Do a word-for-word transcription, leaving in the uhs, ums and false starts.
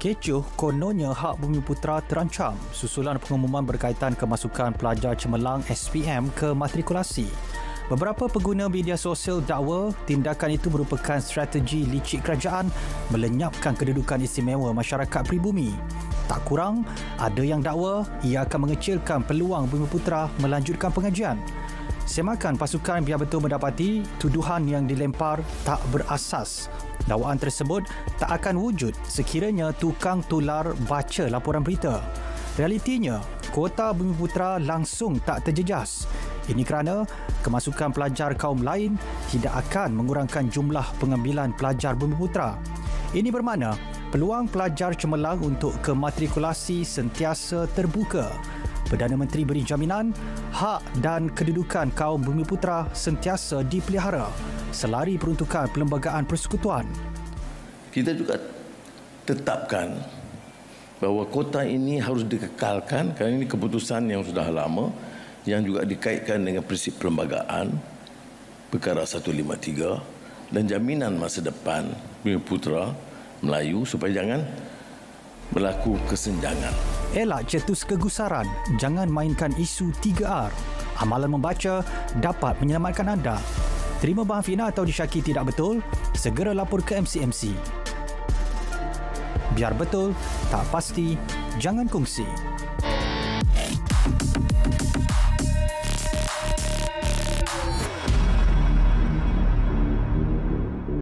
Kecoh, kononnya hak Bumiputera terancam susulan pengumuman berkaitan kemasukan pelajar cemerlang S P M ke matrikulasi. Beberapa pengguna media sosial dakwa tindakan itu merupakan strategi licik kerajaan melenyapkan kedudukan istimewa masyarakat pribumi. Tak kurang, ada yang dakwa ia akan mengecilkan peluang Bumiputera melanjutkan pengajian. Semakan pasukan biar betul mendapati tuduhan yang dilempar tak berasas. Dakwaan tersebut tak akan wujud sekiranya tukang tular baca laporan berita. Realitinya, kuota Bumiputera langsung tak terjejas. Ini kerana kemasukan pelajar kaum lain tidak akan mengurangkan jumlah pengambilan pelajar Bumiputera. Ini bermakna peluang pelajar cemerlang untuk kematrikulasi sentiasa terbuka. Perdana Menteri beri jaminan hak dan kedudukan kaum Bumiputera sentiasa dipelihara selari peruntukan Perlembagaan Persekutuan. Kita juga tetapkan bahawa kota ini harus dikekalkan kerana ini keputusan yang sudah lama yang juga dikaitkan dengan prinsip perlembagaan perkara seratus lima puluh tiga dan jaminan masa depan Bumiputera Melayu supaya jangan berlaku kesenjangan. Elak cetus kegusaran, jangan mainkan isu tiga R. Amalan membaca dapat menyelamatkan anda. Terima bahan fitnah atau disyaki tidak betul, segera lapor ke M C M C. Biar betul, tak pasti, jangan kongsi.